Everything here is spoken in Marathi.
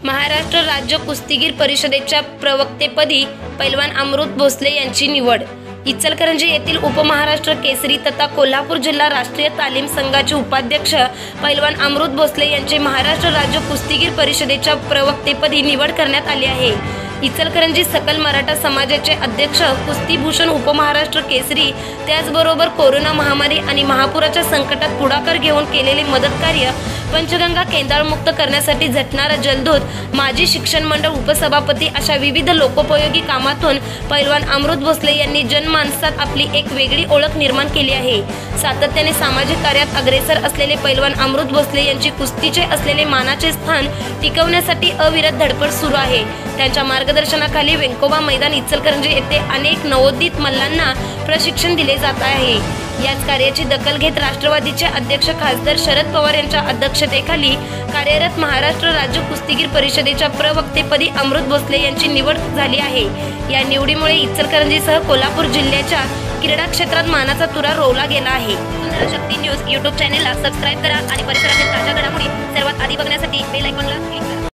महाराष्ट्र राज्य कुस्तीगीर परिषदेच्या प्रवक्तेपदी पैलवान अमृत भोसले यांची निवड। इचलकरंजी येथील उपमहाराष्ट्र केसरी तथा कोल्हापूर जिल्हा राष्ट्रीय तालीम संघाचे उपाध्यक्ष पैलवान अमृत भोसले यांची महाराष्ट्र राज्य कुस्तीगीर परिषदेच्या प्रवक्तेपदी निवड करण्यात आली आहे। इचलकरंजी सकल मराठा समाजाचे अध्यक्ष, कुस्तीभूषण उपमहाराष्ट्र केसरी, त्याचबरोबर कोरोना महामारी आणि महापुराच्या संकटात पुढाकार घेऊन केलेले मदत कार्य, पंचगंगा केंद्रमुक्त करण्यासाठी झटणारा जलदूत, माजी शिक्षण मंडळ उपसभापती अशा विविध लोकोपयोगी कामातून पैलवान अमृत भोसले यांनी जनमानसात आपली एक वेगळी ओळख निर्माण केली आहे। सातत्याने सामाजिक कार्यात अग्रेसर असलेले पैलवान अमृत भोसले यांची कुस्तीचे असलेले मानाचे स्थान टिकवण्यासाठी अविरत धडपड सुरू आहे। त्यांच्या मार्गदर्शनाखाली वेंकोबा मैदान इचलकरंजी येथे अनेक नवोदित मल्लांना प्रशिक्षण दिले जात आहे। याच कार्याची दखल घेत राष्ट्रवादीचे अध्यक्ष खासदार शरद पवार यांच्या अध्यक्षतेखाली कार्यरत महाराष्ट्र राज्य कुस्तीगीर परिषदेच्या प्रवक्तेपदी अमृत भोसले यांची निवड झाली आहे। या निवडीमुळे इचलकरंजीसह कोल्हापूर जिल्ह्याच्या क्रीडा क्षेत्रात मानाचा तुरा रोवला गेला आहे। शक्ती न्यूज यूट्यूब चॅनेलला सबस्क्राइब करा आणि परिसरातील ताज्या घडामोडी सर्वात आधी बघण्यासाठी बेल आयकॉनला क्लिक करा।